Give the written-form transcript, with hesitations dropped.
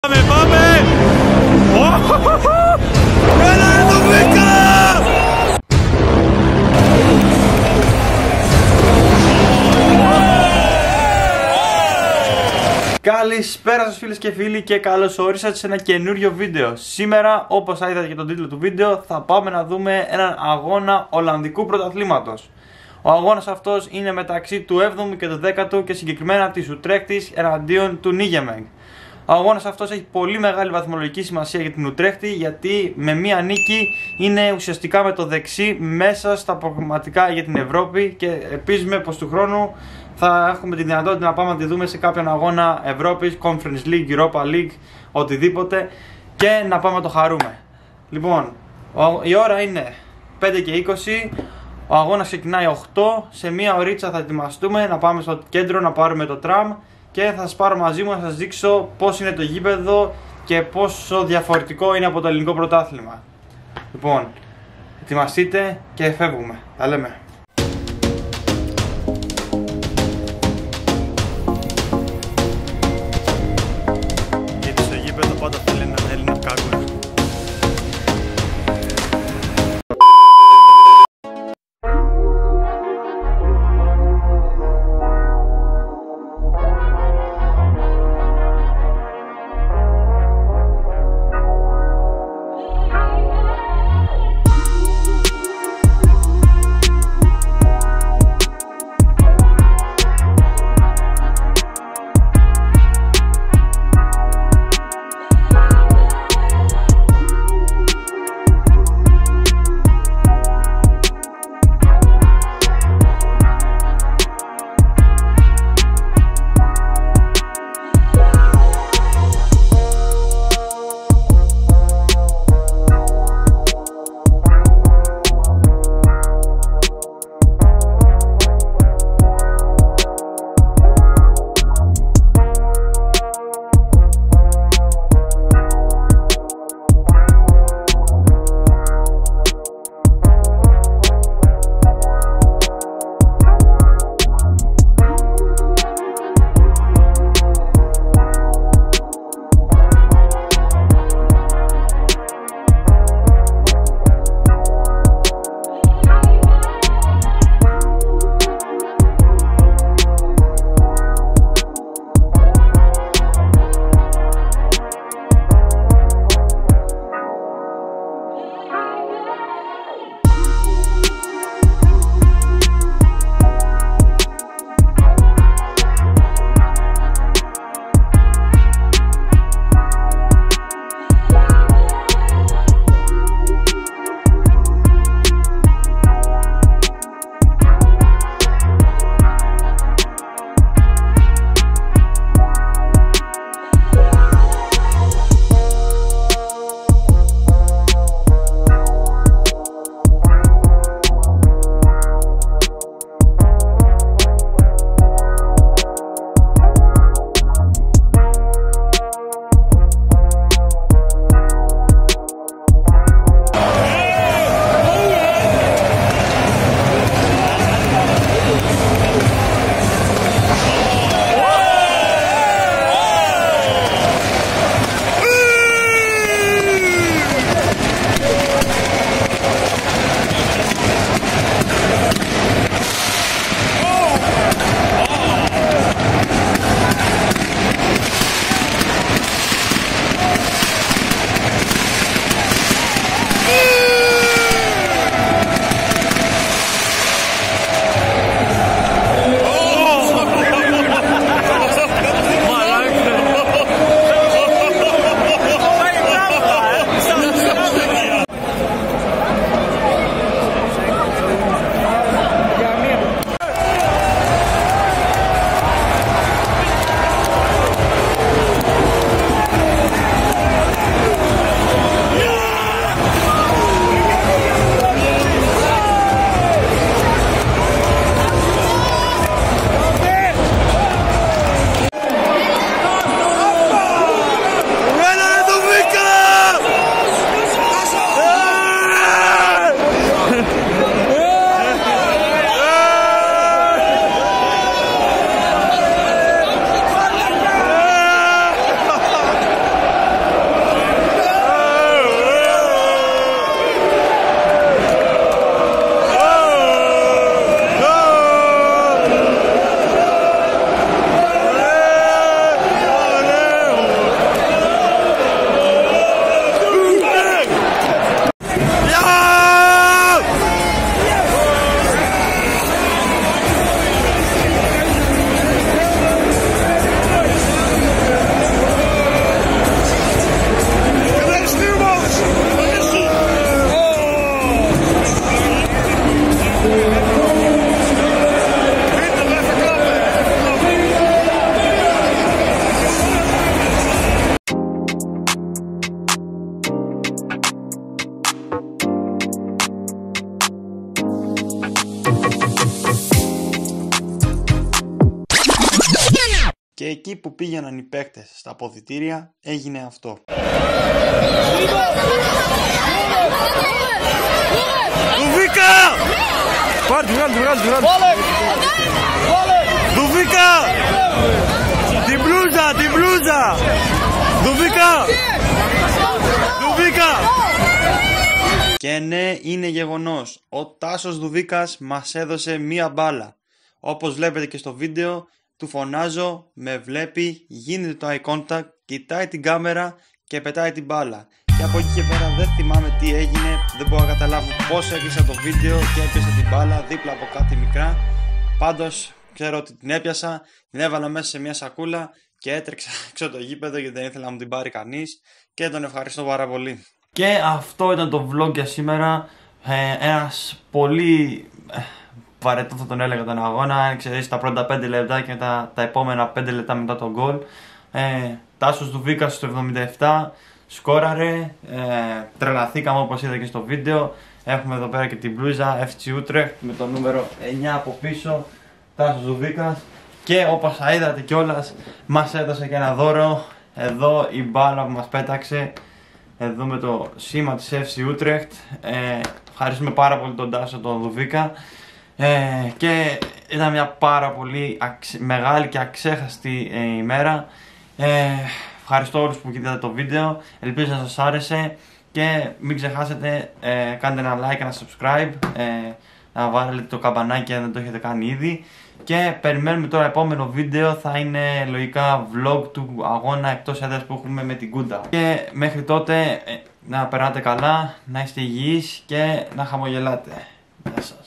Πάμε! Έλα το βρήκα! Καλησπέρα σας φίλες και φίλοι και καλώς ορίσατε σε ένα καινούριο βίντεο. Σήμερα, όπως θα είδατε και τον τίτλο του βίντεο, θα πάμε να δούμε έναν αγώνα Ολλανδικού πρωταθλήματος. Ο αγώνας αυτός είναι μεταξύ του 7ου και του 10ου και συγκεκριμένα της Ουτρέχτης εναντίον του Νίγεμενγκ. Ο αγώνας αυτός έχει πολύ μεγάλη βαθμολογική σημασία για την Ουτρέχτη, γιατί με μία νίκη είναι ουσιαστικά με το δεξί μέσα στα προγραμματικά για την Ευρώπη και ελπίζουμε πως του χρόνου θα έχουμε τη δυνατότητα να πάμε να τη δούμε σε κάποιον αγώνα Ευρώπης, Conference League, Europa League, οτιδήποτε, και να πάμε να το χαρούμε. Λοιπόν, η ώρα είναι 5 και 20, ο αγώνας ξεκινάει 8, σε μία ωρίτσα θα ετοιμαστούμε να πάμε στο κέντρο να πάρουμε το τραμ και θα σας πάρω μαζί μου να σας δείξω πώς είναι το γήπεδο και πόσο διαφορετικό είναι από το ελληνικό πρωτάθλημα. Λοιπόν, ετοιμαστείτε και φεύγουμε. Τα λέμε. Γιατί στο γήπεδο πάντα θέλει να κάκουν. εκεί που πήγαιναν οι παίκτες στα αποδυτήρια έγινε αυτό. Δουβίκα! Πάρτε, βγάλτε. Δουβίκα! Την μπλούζα! Δουβίκα! Και ναι, είναι γεγονός. Ο Τάσος Δουβίκας μας έδωσε μία μπάλα. Όπως βλέπετε και στο βίντεο, του φωνάζω, με βλέπει, γίνεται το eye contact, κοιτάει την κάμερα και πετάει την μπάλα. Και από εκεί και πέρα δεν θυμάμαι τι έγινε, δεν μπορώ να καταλάβω πώς έκλεισα το βίντεο και έπιασα την μπάλα δίπλα από κάτι μικρά. Πάντως ξέρω ότι την έπιασα, την έβαλα μέσα σε μια σακούλα και έτρεξα έξω το γήπεδο γιατί δεν ήθελα να μου την πάρει κανείς και τον ευχαριστώ πάρα πολύ. Και αυτό ήταν το vlog για σήμερα. Ένας πολύ βαρετό θα τον έλεγα τον αγώνα. Αν ξέρεις, τα πρώτα 5 λεπτά και τα επόμενα 5 λεπτά μετά τον γκολ. Τάσος Δουβίκας στο 77 σκόραρε. Τρελαθήκαμε όπως είδα και στο βίντεο. Έχουμε εδώ πέρα και την μπλούζα FC Utrecht με το νούμερο 9 από πίσω. Τάσος Δουβίκας. Και όπως θα είδατε κιόλας, μας έδωσε και ένα δώρο. Εδώ η μπάλα που μας πέταξε. Εδώ με το σήμα της FC Utrecht. Ευχαριστούμε πάρα πολύ τον Τάσο τον Δουβίκα. Και ήταν μια πάρα πολύ μεγάλη και αξέχαστη ημέρα. Ευχαριστώ όλους που κοιτάτε το βίντεο. Ελπίζω να σας άρεσε. Και μην ξεχάσετε, κάντε ένα like και ένα subscribe. Να βάλετε το καμπανάκι αν δεν το έχετε κάνει ήδη. Και περιμένουμε τώρα επόμενο βίντεο, θα είναι λογικά vlog του αγώνα εκτός έδρας που έχουμε με την Κούντα. Και μέχρι τότε να περνάτε καλά, να είστε υγιείς και να χαμογελάτε. Γεια σας.